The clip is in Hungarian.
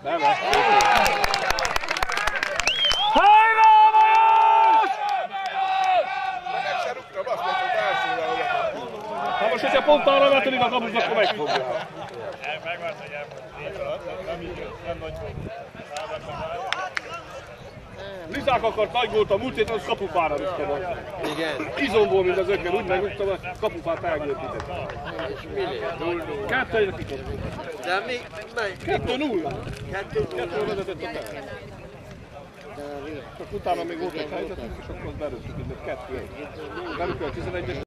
Hajrá, Lajos! Meg se rúgtam, azt mondta, hogy elszólal oda. Hát most, hogyha pont arra vetelik a kapusba, akkor megfogja. Megvársz, hogy nem nagy fog. Lizák akart nagy gólt a múlt héten, az kapufára rúgtam. Igen. Izomból, mint az ökkel, úgy megrúgtam, a kapufát elgőtített. És mi lett? 2-1-re kitett. De mi? 2-0. 2-0. Vezetett a fel. Csak utána még volt egy helyzetünk, és akkor azt berúgtuk, mint 2-1. Berúgtuk a 11-es.